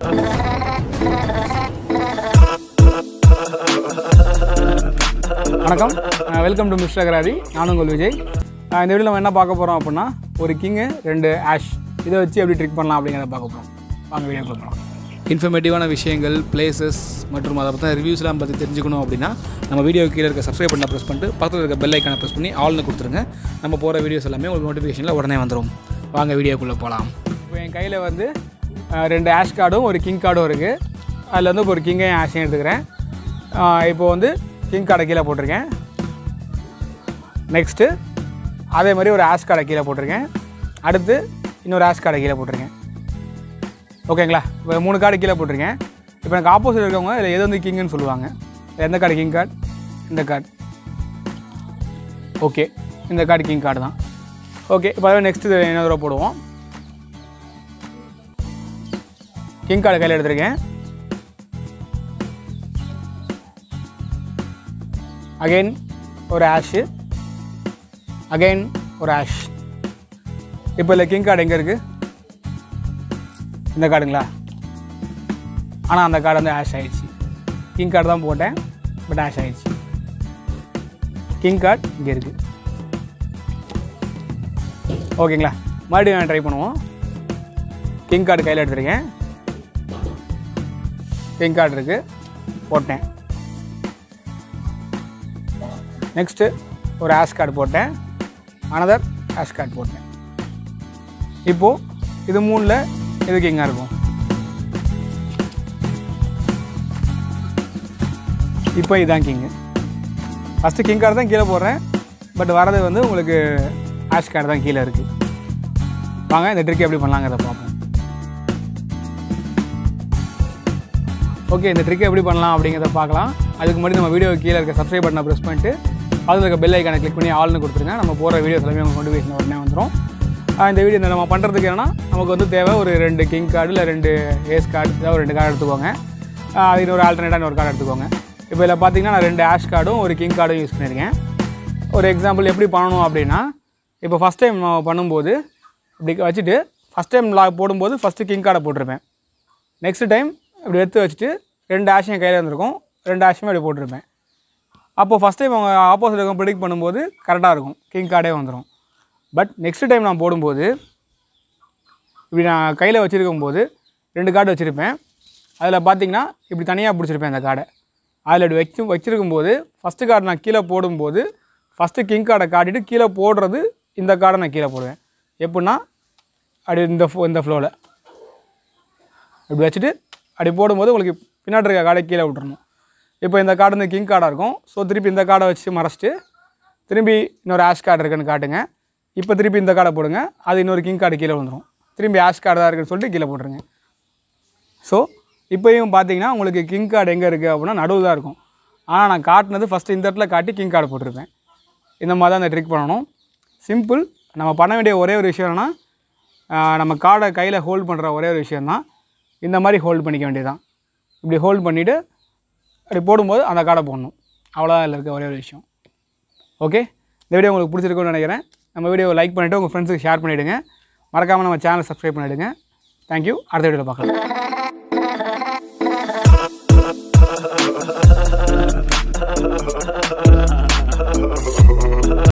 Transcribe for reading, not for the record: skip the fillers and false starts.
வணக்கம், welcome to mister அகராதி. நான் உங்கள் விஜய். இந்த வீடியோவில் நம்ம என்ன பார்க்க போகிறோம் அப்படின்னா, ஒரு கிங்கு 2 ஆஷ் இதை வச்சு எப்படி ட்ரிக் பண்ணலாம் அப்படிங்கிறத பார்க்க போகிறோம். வாங்க வீடியோக்குள்ள போகிறோம். இன்ஃபர்மேட்டிவான விஷயங்கள், பிளேசஸ் மற்றும் அதை பற்றின ரிவ்யூஸ்லாம் பற்றி தெரிஞ்சுக்கணும் அப்படின்னா நம்ம வீடியோ கீழே இருக்க சப்ஸ்கிரைப் பண்ண ப்ரெஸ் பண்ணிட்டு பக்கத்தில் இருக்க பெல் ஐக்கானை ப்ரெஸ் பண்ணி ஆல்னு கொடுத்துருங்க. நம்ம போகிற வீடியோஸ் எல்லாமே உங்களுக்கு நோட்டிஃபிகேஷனில் உடனே வந்துடும். வாங்க வீடியோக்குள்ளே போகலாம். இப்போ என் கையில் வந்து 2 ஆஷ் கார்டும் ஒரு கிங் கார்டும் இருக்குது. அதில் வந்து ஒரு கிங்கையும் ஆஷையும் எடுத்துக்கிறேன். இப்போ வந்து கிங் கார்டை கீழே போட்டிருக்கேன். நெக்ஸ்ட்டு அதே மாதிரி ஒரு ஆஷ் கார்டை கீழே போட்டிருக்கேன். அடுத்து இன்னொரு ஆஷ் கார்டை கீழே போட்டிருக்கேன். ஓகேங்களா? இப்போ 3 கார்டு கீழே போட்டிருக்கேன். இப்போ எனக்கு ஆப்போசிட் இருக்கவங்க இதில் எது வந்து கிங்குன்னு சொல்லுவாங்க. எந்த கார்டு கிங் கார்டு? இந்த கார்டு. ஓகே, இந்த கார்டு கிங் கார்டு தான். ஓகே, இப்போ நெக்ஸ்ட்டு என்ன தடவை போடுவோம். கிங் கார்டு கையில் எடுத்திருக்கேன். அகைன் ஒரு ஆஷு, அகைன் ஒரு ஆஷ். இப்போ இல்லை கிங் கார்டு எங்கே இருக்குது? இந்த கார்டுங்களா? ஆனால் அந்த கார்டு வந்து ஆஷ் ஆகிடுச்சு. கிங் கார்டு தான் போட்டேன், பட் ஆஷ் ஆகிடுச்சு. கிங் கார்டு இங்கே இருக்குது. ஓகேங்களா? மறுபடியும் நான் ட்ரை பண்ணுவோம். கிங் கார்டு கையில் எடுத்துருக்கேன். கிங் கார்டு இருக்குது, போட்டேன். நெக்ஸ்ட்டு ஒரு ஆஷ் கார்டு போட்டேன், அனதர் ஆஷ் கார்டு போட்டேன். இப்போது இது 3ல் எது கிங்காக இருக்கும்? இப்போ இதுதான் கிங்கு. ஃபஸ்ட்டு கிங் கார்டு தான் கீழே போடுறேன், பட் வரது வந்து உங்களுக்கு ஆஷ் கார்டு தான் கீழே இருக்குது. வாங்க இந்த ட்ரிக் எப்படி பண்ணலாங்கிறத பார்ப்போம். ஓகே, இந்த ட்ரிக் எப்படி பண்ணலாம் அப்படிங்கிறத பார்க்கலாம். அதுக்கு முன்னாடி நம்ம வீடியோ கீழே இருக்க சப்ஸ்கிரைப் பட்டனை ப்ரெஸ் பண்ணிட்டு அதில் இருக்க பெல் ஐக்கானை கிளிக் பண்ணி ஆல்னு கொடுத்துருங்க. நம்ம போகிற வீடியோஸ் எல்லாமே உங்களுக்கு நோட்டிஃபிகேஷன் உடனே வந்துடும். இந்த வீடியோ நம்ம பண்ணுறதுக்கு என்னென்னா, நமக்கு வந்து தேவை ஒரு 2 கிங் கார்டு இல்லை 2 ஏஸ் கார்டு, ஏதாவது ஒரு 2 கார்டு எடுத்துக்கோங்க. அது இன்னொரு ஆல்டர்னேட்டாக ஒரு கார்டு எடுத்துக்கோங்க. இப்போ இதில் பார்த்தீங்கன்னா நான் 2 ஆஷ் கார்டும் ஒரு கிங் கார்டும் யூஸ் பண்ணியிருக்கேன். ஒரு எக்ஸாம்பிள் எப்படி பண்ணணும் அப்படின்னா, இப்போ ஃபஸ்ட் டைம் பண்ணும்போது இப்படி வச்சுட்டு ஃபஸ்ட் டைம் போடும்போது ஃபஸ்ட்டு கிங் கார்டை போட்டிருப்பேன். நெக்ஸ்ட் டைம் இப்படி எடுத்து வச்சுட்டு 2 ஆஷையும் கையில் இருந்திருக்கும், 2 ஆஷுமே அப்படி போட்டிருப்பேன். அப்போது ஃபஸ்ட் டைம் அவங்க ஆப்போசிட் இருக்கும் ப்ரிடிக்ட் பண்ணும்போது கரெக்டாக இருக்கும், கிங் கார்டே வந்துடும். பட் நெக்ஸ்ட் டைம் நான் போடும்போது இப்படி நான் கையில் வச்சுருக்கும் போது 2 கார்டு வச்சுருப்பேன். அதில் பார்த்தீங்கன்னா இப்படி தனியாக பிடிச்சிருப்பேன் அந்த கார்டை. அதில் இப்படி வச்சுருக்கும்போது ஃபஸ்ட்டு கார்டு நான் கீழே போடும்போது ஃபஸ்ட்டு கிங் கார்டை காட்டிட்டு கீழே போடுறது இந்த கார்டை நான் கீழே போடுவேன். எப்படின்னா அப்படி இந்த ஃப்ளோவில் இப்படி வச்சுட்டு அப்படி போடும்போது உங்களுக்கு பின்னாடி இருக்க கார்டை கீழே விட்டுறணும். இப்போ இந்த கார்டு வந்து கிங் கார்டாக இருக்கும். ஸோ திருப்பி இந்த கார்டை வச்சு மறைச்சிட்டு திரும்பி இன்னொரு ஆஷ் கார்டு இருக்குன்னு காட்டுங்க. இப்போ திருப்பி இந்த கார்டை போடுங்க, அது இன்னொரு கிங் கார்டு கீழே வந்துடும். திரும்பி ஆஷ் கார்டு தான் இருக்குன்னு சொல்லிட்டு கீழே போட்டுருங்க. ஸோ இப்போயும் பார்த்தீங்கன்னா உங்களுக்கு கிங் கார்டு எங்கே இருக்குது அப்படின்னா நடுவில் தான் இருக்கும். ஆனால் நான் காட்டினது ஃபஸ்ட்டு இந்த இடத்துல காட்டி கிங் கார்டு போட்டிருப்பேன். இந்த மாதிரி தான் அந்த ட்ரிக் பண்ணணும். சிம்பிள். நம்ம பண்ண வேண்டிய ஒரே ஒரு விஷயம் என்னன்னா, நம்ம கார்டை கையில் ஹோல்ட் பண்ணுற ஒரே ஒரு விஷயந்தான். இந்த மாதிரி ஹோல்ட் பண்ணிக்க வேண்டியதுதான். இப்படி ஹோல்ட் பண்ணிவிட்டு அப்படி போடும்போது அந்த கார்டை போடணும். அவ்வளோதான் இதில் இருக்க ஒரே ஒரு விஷயம். ஓகே, இந்த வீடியோ உங்களுக்கு பிடிச்சிருக்குன்னு நினைக்கிறேன். நம்ம வீடியோவை லைக் பண்ணிவிட்டு உங்கள் ஃப்ரெண்ட்ஸுக்கு ஷேர் பண்ணிவிடுங்க. மறக்காமல் நம்ம சேனலை சப்ஸ்கிரைப் பண்ணிவிடுங்க. தேங்க்யூ. அடுத்த வீடியோவில் பார்க்கலாம்.